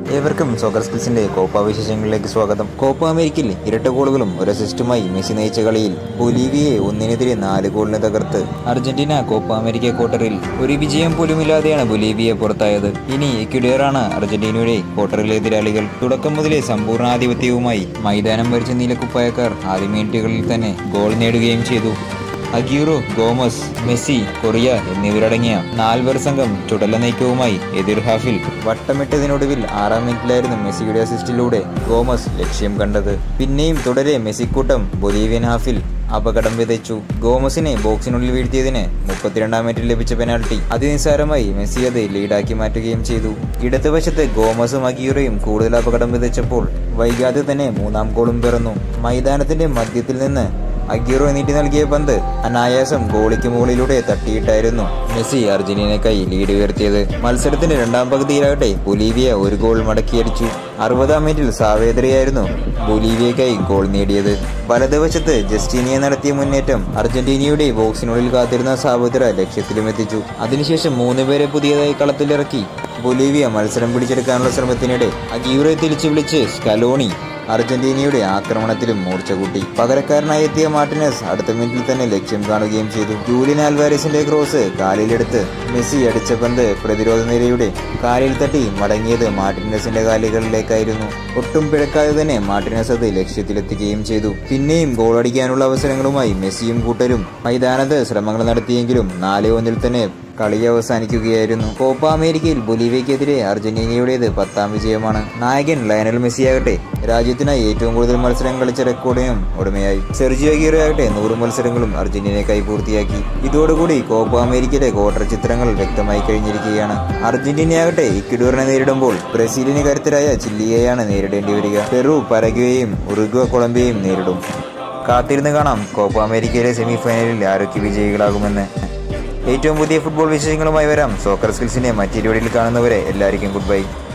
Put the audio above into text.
ഏവർക്കും സോക്കർ സ്കിൽസിന്റെ കോപ്പ വിശേഷങ്ങളിലേക്ക് സ്വാഗതം. കോപ്പ അമേരിക്കയിൽ ഇരട്ട ഗോളുകളും ഒരു അസിസ്റ്റുമായി മെസ്സി നയിച്ച കളിയിൽ ബൊലീവിയയെ 1-4 ഗോളിന് തകർത്ത് അർജന്റീന കോപ്പ അമേരിക്ക ക്വാർട്ടറിൽ ഒരു വിജയം പോലുമില്ലാതെയാണ് ബൊലീവിയ പുറത്തായത്. ഇനി ഇക്വഡോറാണ് അർജന്റീനയുടെ ക്വാർട്ടറിലെ എതിരാളികൾ. തുടക്കം മുതലേ സമ്പൂർണ്ണ ആധിപത്യവുമായി മൈതാനം ഭരിച്ച നീലക്കുപ്പായക്കാർ ആദ്യ മിനിറ്റുകളിൽ തന്നെ ഗോൾ നേടുകയും ചെയ്തു. അഗ്യൂറോ, ഗോമസ്, മെസ്സി, കൊറിയ എന്നിവരടങ്ങിയ 4 പേർ സംഘം ചുടല നീക്കവുമായി എതിർ ഹാഫിൽ വട്ടമിട്ടതിനൊടുവിൽ 6-ാം മിനിറ്റിലായിരുന്നു മെസ്സിയുടെ അസിസ്റ്റിലൂടെ ഗോമസ് ലക്ഷ്യം കണ്ടത്. പിന്നെയും തുടരെ മെസ്സിക്കൂട്ടം ബൊലീവിയൻ ഹാഫിൽ അപകടം വിതച്ചു. ഗോമസിനെ ബോക്സിനുള്ളിൽ വീഴ്ത്തിയതിന് 32-ാം മിനിറ്റിൽ ലഭിച്ച പെനാൽറ്റി അതിനിസ്സാരമായി മെസ്സി അത് ലീഡാക്കി മാറ്റുകയും ചെയ്തു. ഇടതുവശത്ത് ഗോമസും അഗ്യൂറോയും കൂടുതൽ അപകടം വിതച്ചപ്പോൾ വൈകാതെ തന്നെ 3-ാം ഗോളും പിറന്നു. മൈതാനത്തിന്റെ മധ്യത്തിൽ നിന്ന് അഗ്യൂറോ നീട്ടി നൽകിയ പന്ത് അനായാസം ഗോളിക്ക് മുകളിലൂടെ തട്ടിയിട്ടായിരുന്നു മെസ്സി അർജന്റീനയ്ക്കായി ലീഡ് ഉയർത്തിയത്. മത്സരത്തിന്റെ 2ാം പകുതിയിലാകട്ടെ ബൊലീവിയ ഒരു ഗോൾ മടക്കിയടിച്ചു. 60-ാം മിനിറ്റിൽ സാവേദ്രയായിരുന്നു ബൊലീവിയയ്ക്കായി ഗോൾ നേടിയത്. വലതുവശത്ത് ജസ്റ്റീനിയെ നടത്തിയ മുന്നേറ്റം അർജന്റീനയുടെ ബോക്സിനുള്ളിൽ കാത്തിരുന്ന സാവേദ്ര ലക്ഷ്യത്തിലും എത്തിച്ചു. അതിനുശേഷം 3 പേരെ പുതിയതായി കളത്തിലിറക്കി ബൊലീവിയ മത്സരം പിടിച്ചെടുക്കാനുള്ള ശ്രമത്തിനിടെ അഗ്യൂറോയെ തിരിച്ചു വിളിച്ച് സ്കലോണി അർജന്റീനയുടെ ആക്രമണത്തിലും മൂർച്ച കൂട്ടി. പകരക്കാരനായി എത്തിയ മാർട്ടിനസ് അടുത്ത മിനിറ്റിൽ തന്നെ ലക്ഷ്യം കാണുകയും ചെയ്തു. ജൂലിയൻ ആൽവാരസിന്റെ ക്രോസ് കാലിലെടുത്ത് മെസ്സി അടിച്ച പന്ത് പ്രതിരോധ നിരയുടെ കാലിൽ തട്ടി മടങ്ങിയത് മാർട്ടിനസിന്റെ കാലുകളിലേക്കായിരുന്നു. ഒട്ടും പിഴക്കാതെ തന്നെ മാർട്ടിനസ് അത് ലക്ഷ്യത്തിലെത്തിക്കുകയും ചെയ്തു. പിന്നെയും ഗോളടിക്കാനുള്ള അവസരങ്ങളുമായി മെസ്സിയും കൂട്ടരും മൈതാനത്ത് ശ്രമങ്ങൾ നടത്തിയെങ്കിലും 4-1 തന്നെ കളി അവസാനിക്കുകയായിരുന്നു. കോപ്പ അമേരിക്കയിൽ ബൊലീവിയയ്ക്കെതിരെ അർജന്റീനയുടേത് 10ാം വിജയമാണ്. നായകൻ ലയണൽ മെസ്സിയാകട്ടെ രാജ്യത്തിനായി ഏറ്റവും കൂടുതൽ മത്സരം കളിച്ച റെക്കോർഡിനും ഉടമയായി. സെർജിയോ അഗ്യൂറോയാകട്ടെ 100 മത്സരങ്ങളും അർജന്റീനയ്ക്കായി പൂർത്തിയാക്കി. ഇതോടുകൂടി കോപ്പ അമേരിക്കയുടെ ക്വാർട്ടർ ചിത്രങ്ങൾ വ്യക്തമായി കഴിഞ്ഞിരിക്കുകയാണ്. അർജന്റീനയാകട്ടെ ഇക്വഡോറിനെ നേരിടുമ്പോൾ ബ്രസീലിന് കരുത്തരായ ചില്ലിയെയാണ് നേരിടേണ്ടി വരിക. പെറു പരഗ്വേയും ഉറുഗ്വ കൊളംബിയയും നേരിടും. കാത്തിരുന്ന് കാണാം കോപ്പ അമേരിക്കയിലെ സെമിഫൈനലിൽ ആരൊക്കെ വിജയികളാകുമെന്ന്. ഏറ്റവും പുതിയ ഫുട്ബോൾ വിശേഷങ്ങളുമായി വരാം. സോക്കർ സ്കിൽസിനെ മറ്റൊരു വീഡിയോയിൽ കാണുന്നവരെ എല്ലാവർക്കും ഗുഡ് ബൈ.